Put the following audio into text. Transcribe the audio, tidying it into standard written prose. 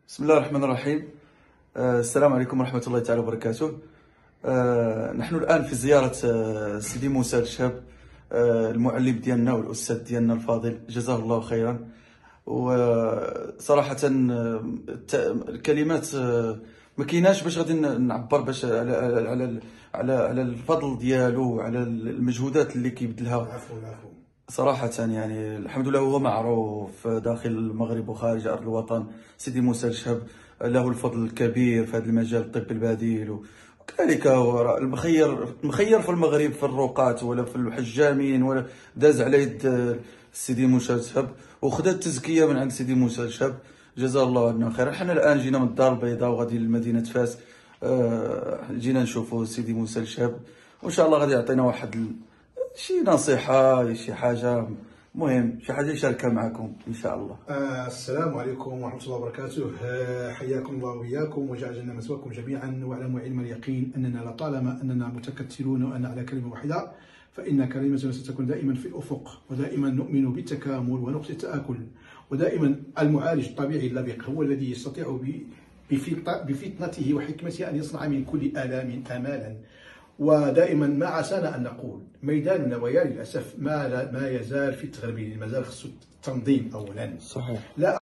بسم الله الرحمن الرحيم. السلام عليكم ورحمة الله تعالى وبركاته. نحن الآن في زيارة سيدي موسى الشاب، المعلم ديالنا والأستاذ ديالنا الفاضل، جزاه الله خيرا. وصراحة الكلمات ما كايناش باش غادي نعبر باش على الفضل ديالو وعلى المجهودات اللي كيبذلها. العفو. صراحة يعني الحمد لله هو معروف داخل المغرب وخارج أرض الوطن. سيدي موسى الشاب له الفضل الكبير في هذا المجال، الطب البديل، وكذلك هو المخير في المغرب في الرقاة ولا في الحجامين، ولا داز على يد سيدي موسى الشاب وخدا التزكية من عند سيدي موسى الشاب، جزاه الله عنا خيرا. حنا الآن جينا من الدار البيضاء وغادي لمدينة فاس، جينا نشوفوا سيدي موسى الشاب، وإن شاء الله غادي يعطينا واحد شي نصيحة، شي حاجة مهم، شي حاجة يشاركها معكم إن شاء الله. السلام عليكم ورحمة الله وبركاته. حياكم الله وإياكم وجعل جنة مثواكم جميعا، واعلموا علم اليقين أننا لطالما أننا متكتلون وأن على كلمة واحدة فإن كلمتنا ستكون دائما في الأفق، ودائما نؤمن بالتكامل ونقص التآكل، ودائما المعالج الطبيعي اللبق هو الذي يستطيع بفطنته وحكمته أن يصنع من كل آلام آمالا. ودائما ما عسانا أن نقول ميداننا ويا للأسف ما يزال في التغربيل، ما زال خصو التنظيم أولا. صحيح. لا